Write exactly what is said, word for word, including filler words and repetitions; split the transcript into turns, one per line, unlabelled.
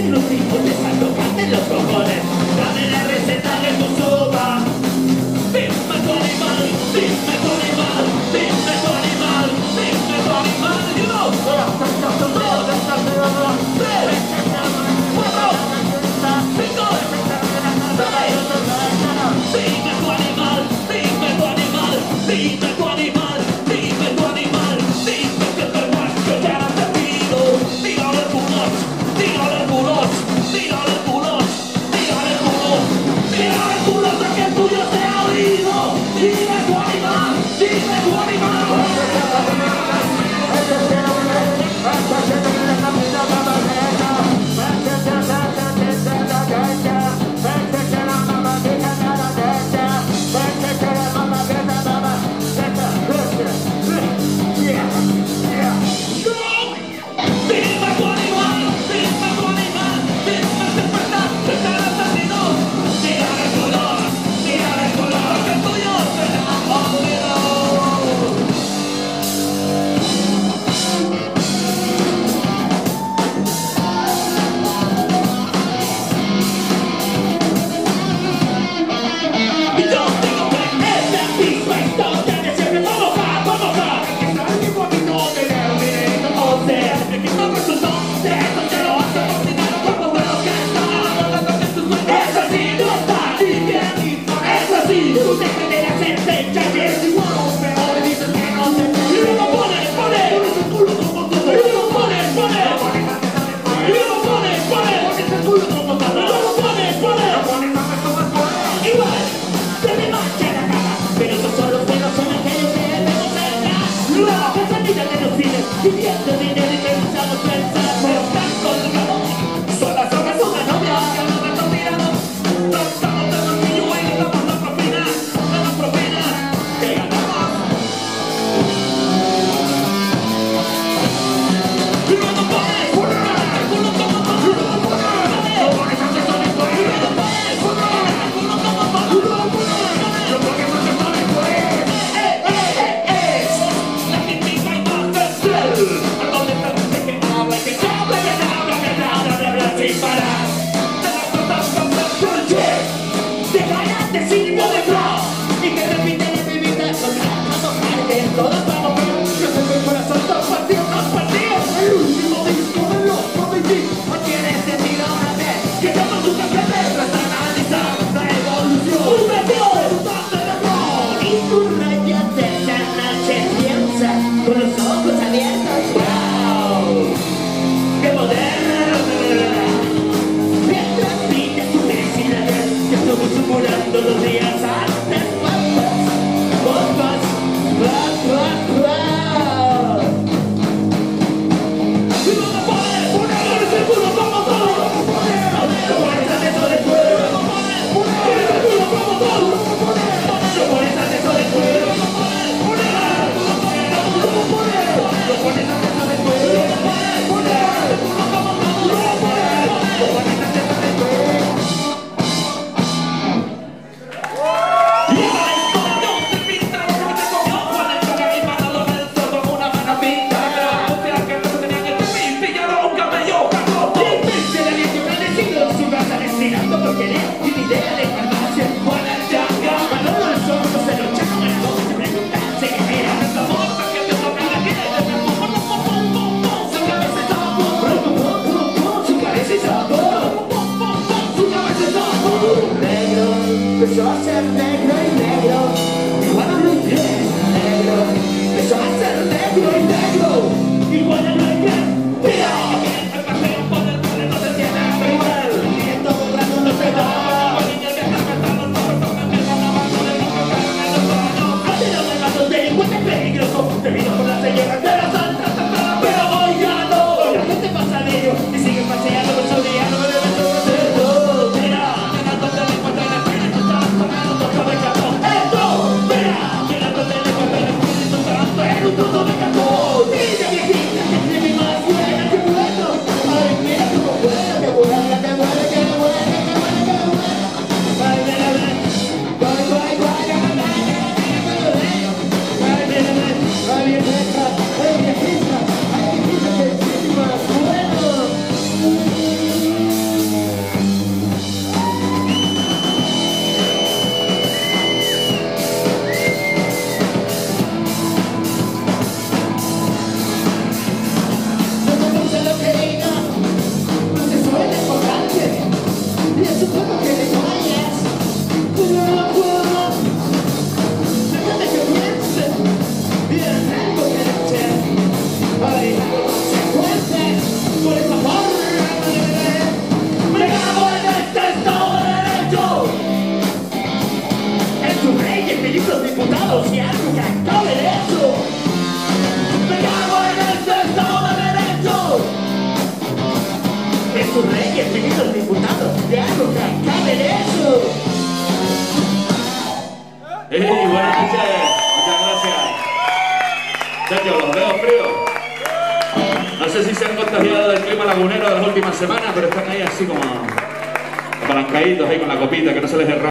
exclusivo de Sandokan de los cojones. Dame la receta de tu sopa. Dime tu animal, dime tu animal, dime tu animal, dime tu animal. You know, dos, tres, cuatro, cinco, seis. Dime tu animal, dime tu animal, dime tu animal, dime tu animal, dime que te muestro ya no te pido. Tírale el culos, tírale el culos, tírale el culos, tírale el culos, tírale el culos hasta que el tuyo sea oído. Dime tu animal, dime tu animal.
Empezó a ser negro y negro, igual no hay que negro. Empezó a ser negro y negro, igual no hay que. ¡Mira! El paseo por el mundo no se tiene igual, y en todo grado no se da. Los niños que están cantando todos los que empiezan a abajo de los que caen en los baños. Ha sido de gatos delincuentes peligrosos, debido por las señoras de las altas tapadas. Pero hoy ya no, la gente pasa de ellos y siguen paseando con su día, no me deben todo. Mira, de gatos delincuentes de peligrosos. los diputados y algo que acabe de eso. Me cago en este Estado de Derecho. Es un rey, y los diputados y algo que acabe de eso.
¡Ey, buenas noches! Muchas gracias. Muchachos, los veo fríos. No sé si se han contagiado del clima lagunero de las últimas semanas, pero están ahí así como apalancaditos ahí con la copita, que no se les derrame.